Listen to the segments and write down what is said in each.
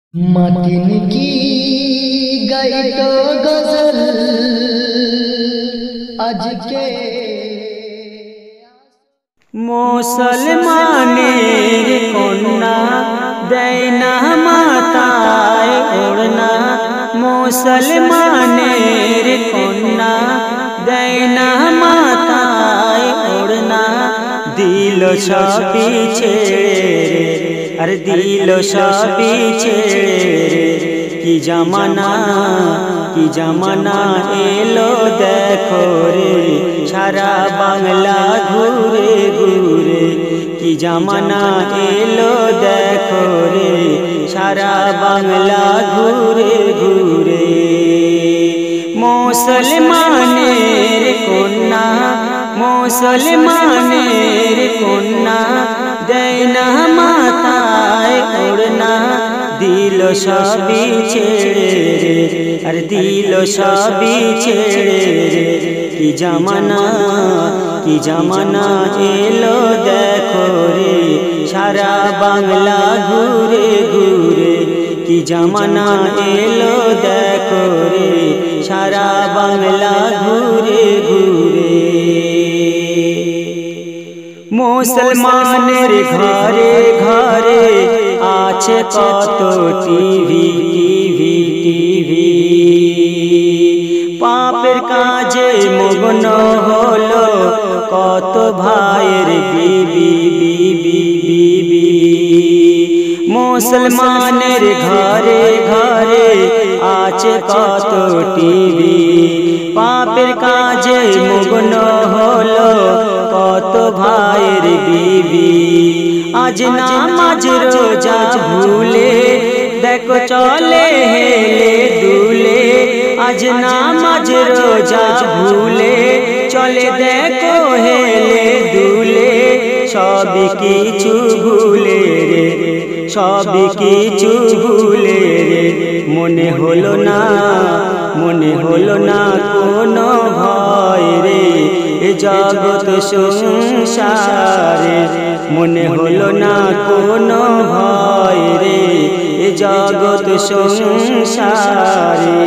मतिन की गई तो गजल आज के मुसलमानेर कन्या देना माताय ओढ़ना। मुसलमानेर कन्या देना माताय ओढ़ना। दिल सभी छेड़े अरे दिल सभी छेड़े की जमाना एलो देखो रे सारा बांगला घूरे घूरे। की जमाना एलो देखो रे सारा बांगला घूरे घूरे। मुसलमानेर कन्या मुसलमानेर कन्या देना माताय ओढ़ना। दिल सभी छेड़े अरे दिल सभी छेड़े की जमाना एलो देखो रे सारा बांगला घूरे घूरे। की जमाना एलो देखो रे सारा बांगला घूरे घूरे। मुसलमानेर घरे घरे आछे कत टीवी पापेर काजे मग्न हलो कत भाइयेर बीबी। मुसलमानेर घरे घरे आछे कत टीवी पापेर काजे मग्न हलो कत भाइयेर बीबी। आज नामाज रोजा भूले देखो चले हेले दूले। आज नामाज रोजा भूले चले देखो हेले दूले। सब किछु भूले रे सब किछु भूले रे। मने हलो ना कोनो भय रे ए जगत संसारे। मने हलो ना कोनो भय रे ए जगत संसारे।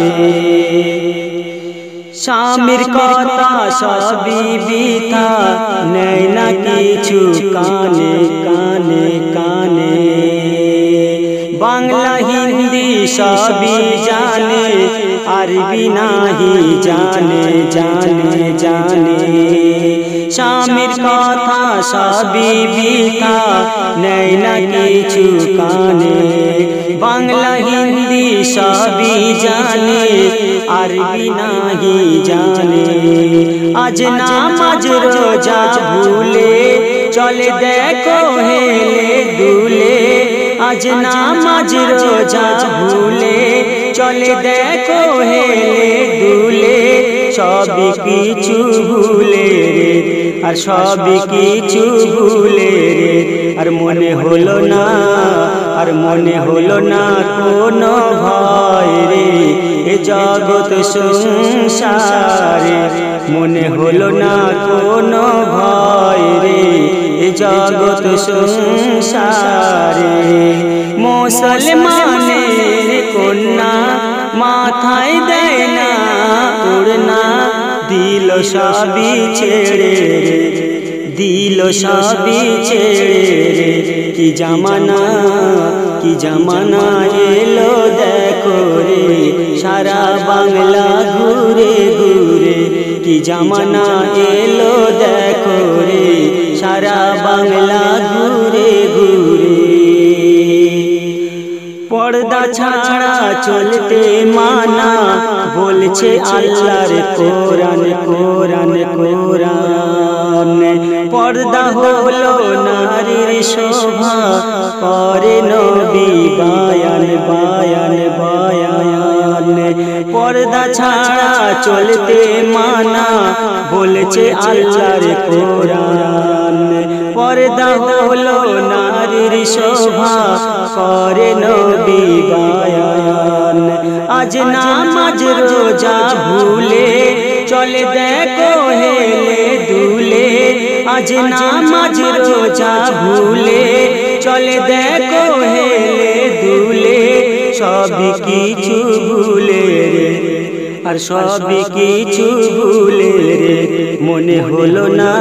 स्वामीर कथा सभी बिथा नेय ना किछु काने काने काने। बांगला हिंदी सभी जाने अरबी नाही जाने जाने जाने। स्वामीर कथा सभी बिथा नेय ना किछु काने। बांगला हिंदी सभी जाने अरबी नाही जाने। आज नामाज रोजा भूले चले देखो हेले दूले। आज नामाज रोजा भूले चले देखो हेले दूले। सब किछु भूले रे और सब किछु भूले रे। और मने हलो ना कोनो भय रे ए जगत संसारे। मने हलो ना कोनो भय रे ए जगत संसारे। मुसलमानेर कन्या माथाय देना ओढ़ना। दिल सभी छेड़े दिल सभी छेड़े की जमाना एलो देखो रे सारा बांगला घूरे घूरे। की जमाना एलो देखो रे सारा बांगला घूरे घूरे। पर्दा छाड़ा चलते माना बोलछे आल्लाहर कोरान कोरान कोरान। पर्दा हलो नारीर शोभा करे नबी बायान बायान बायान। पर्दा छाड़ा चलते माना बोलछे आल्लाहर कोरान। पर्दा हलो नारीर शोभा करे नबी बायान। आज नामाज रोजा भूले चले देखो हेले दूले। आज नामाज रोजा भूले चले देखो हेले दूले। সবই কিছু ভুলে রে, আর সবই কিছু ভুলে রে, মনে হলো না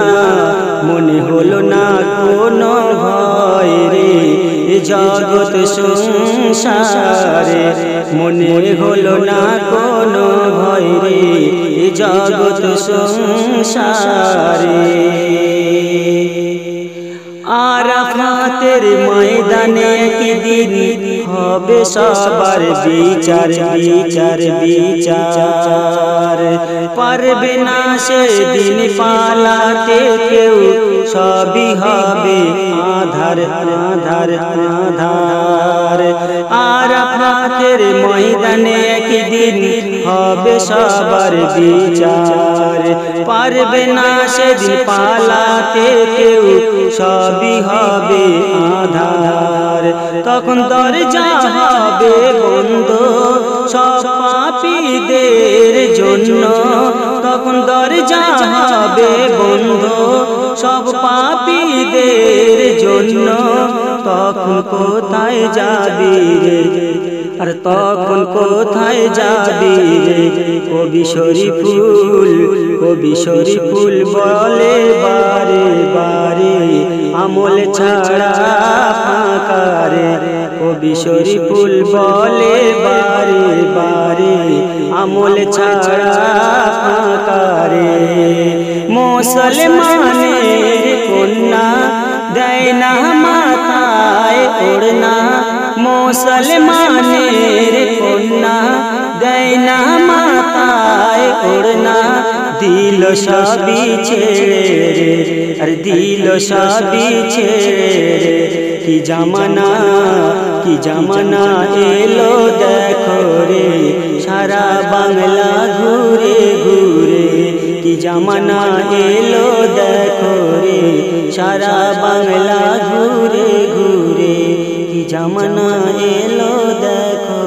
কোনো ভয় রে, এ জগৎ সংসারে মনে হলো না কোনো ভয় রে, এ জগৎ সংসারে। আরাফাতের ময়দানে একদিন হবে সবার বিচার বিচার বিচার, পারবে না সেদিন পালাতে কেউ, সবই হবে আধার আধার আধার। আরাফাতের ময়দানে একদিন হবে সবার বিচার, পারবে না সেদিন পালাতে কেউ, সবই হবে আধার। তখন দরজা হবে বন্ধ সব পাপীদের জন্য, তখন দরজা হবে বন্ধ সব পাপীদের জন্য। তখন কোথায় যাবি রে, আর তখন কোথায় যাবি রে, কবি শরীফুল বলে বারে বারে, আমল ছাড়া ফাঁকা রে, কবি শরীফুল বলে বারে বারে, আমল ছাড়া ফাঁকা রে। মুসলমানের কন্যা দেয় না মাথায় ওড়না, মুসলমানের কন্যা দেয় না মাথায় ওড়না, দিল সবই ছেড়ে রে, আর দিল সবই ছেড়ে রে। কি জামানা এলো দেখো রে, সারা বাংলা ঘুরে ঘুরে। কি জামানা এলো দেখো রে, সারা বাংলা ঘুরে ঘুরে। কি জামানা এলো দেখো।